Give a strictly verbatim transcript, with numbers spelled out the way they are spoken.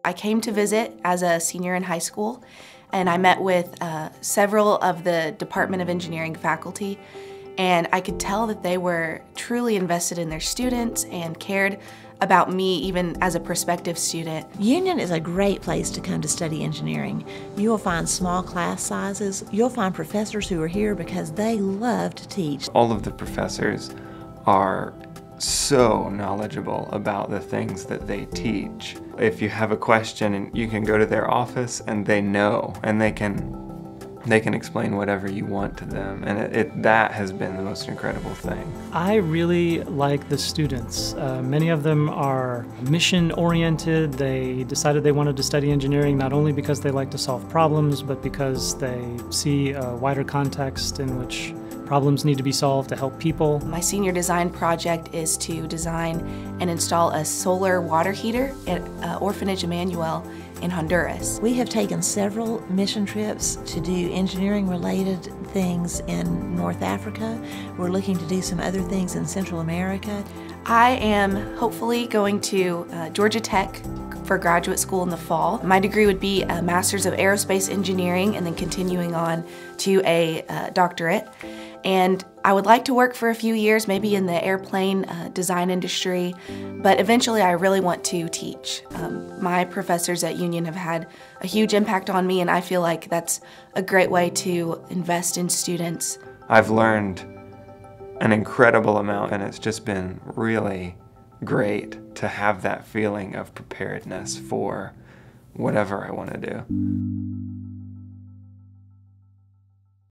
I came to visit as a senior in high school, and I met with uh, several of the Department of Engineering faculty, and I could tell that they were truly invested in their students and cared about me even as a prospective student. Union is a great place to come to study engineering. You will find small class sizes. You'll find professors who are here because they love to teach. All of the professors are so knowledgeable about the things that they teach. If you have a question, you can go to their office and they know, and they can they can explain whatever you want to them, and it, it, that has been the most incredible thing. I really like the students. Uh, many of them are mission-oriented. They decided they wanted to study engineering not only because they like to solve problems, but because they see a wider context in which problems need to be solved to help people. My senior design project is to design and install a solar water heater at uh, Orphanage Emmanuel in Honduras. We have taken several mission trips to do engineering-related things in North Africa. We're looking to do some other things in Central America. I am hopefully going to uh, Georgia Tech for graduate school in the fall. My degree would be a Master's of Aerospace Engineering and then continuing on to a uh, doctorate. And I would like to work for a few years, maybe in the airplane uh, design industry, but eventually I really want to teach. Um, my professors at Union have had a huge impact on me, and I feel like that's a great way to invest in students. I've learned an incredible amount, and it's just been really great to have that feeling of preparedness for whatever I want to do.